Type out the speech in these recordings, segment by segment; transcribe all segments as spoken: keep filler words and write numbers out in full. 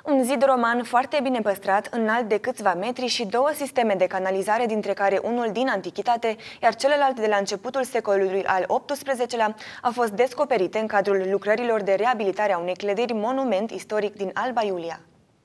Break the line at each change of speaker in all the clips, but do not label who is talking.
Un zid roman foarte bine păstrat, înalt de câțiva metri și două sisteme de canalizare, dintre care unul din antichitate, iar celălalt de la începutul secolului al optsprezecelea, a fost descoperite în cadrul lucrărilor de reabilitare a unei clădiri monument istoric din Alba Iulia.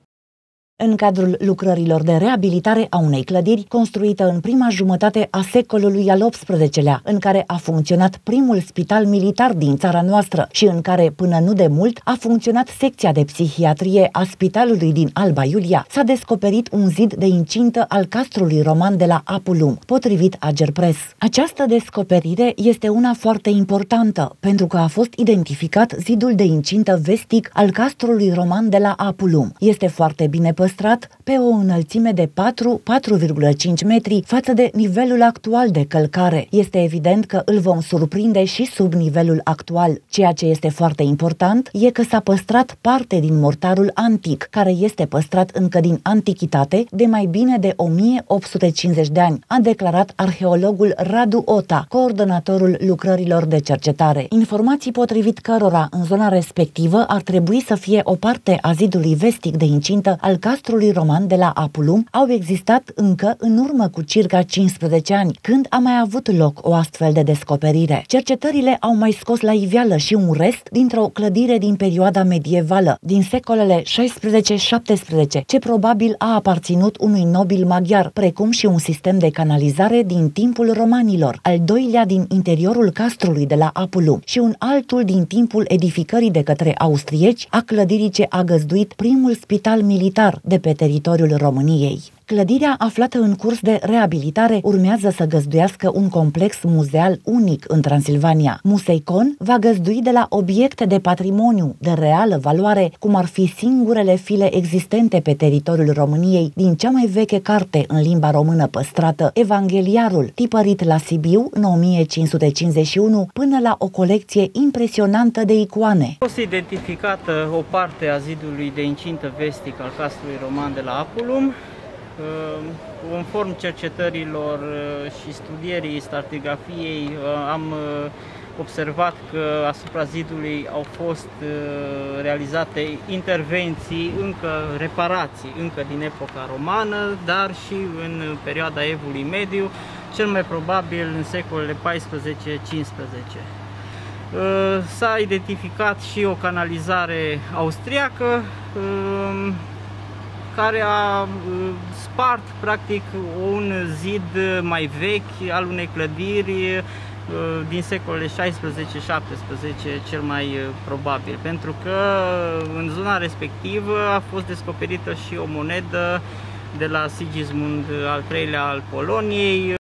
În cadrul lucrărilor de reabilitare a unei clădiri construită în prima jumătate a secolului al optsprezecelea, în care a funcționat primul spital militar din țara noastră și în care, până nu de mult, a funcționat secția de psihiatrie a spitalului din Alba Iulia, s-a descoperit un zid de incintă al castrului roman de la Apulum, potrivit Agerpres. Această descoperire este una foarte importantă, pentru că a fost identificat zidul de incintă vestic al castrului roman de la Apulum. Este foarte bine păstrat pe o înălțime de patru - patru virgulă cinci metri față de nivelul actual de călcare. Este evident că îl vom surprinde și sub nivelul actual. Ceea ce este foarte important e că s-a păstrat parte din mortarul antic, care este păstrat încă din antichitate de mai bine de o mie opt sute cincizeci de ani, a declarat arheologul Radu Ota, coordonatorul lucrărilor de cercetare. Informații potrivit cărora în zona respectivă ar trebui să fie o parte a zidului vestic de incintă al castrului roman de la Apulum au existat încă în urmă cu circa cincisprezece ani, când a mai avut loc o astfel de descoperire. Cercetările au mai scos la iveală și un rest dintr-o clădire din perioada medievală, din secolele șaisprezece șaptesprezece, ce probabil a aparținut unui nobil maghiar, precum și un sistem de canalizare din timpul romanilor, al doilea din interiorul castrului de la Apulum și un altul din timpul edificării de către austrieci a clădirii ce a găzduit primul spital militar de pe teritoriul României. Clădirea, aflată în curs de reabilitare, urmează să găzduiască un complex muzeal unic în Transilvania. Museicon va găzdui de la obiecte de patrimoniu de reală valoare, cum ar fi singurele file existente pe teritoriul României din cea mai veche carte în limba română păstrată, Evangheliarul, tipărit la Sibiu în o mie cinci sute cincizeci și unu, până la o colecție impresionantă de icoane.
A fost identificată o parte a zidului de incintă vestic al castrului roman de la Apulum. Conform cercetărilor și studierii stratigrafiei, am observat că asupra zidului au fost realizate intervenții, încă reparații, încă din epoca romană, dar și în perioada Evului Mediu, cel mai probabil în secolele paisprezece cincisprezece. S-a identificat și o canalizare austriacă care a spart practic un zid mai vechi al unei clădiri din secolele șaisprezece șaptesprezece, cel mai probabil, pentru că în zona respectivă a fost descoperită și o monedă de la Sigismund al treilea al Poloniei.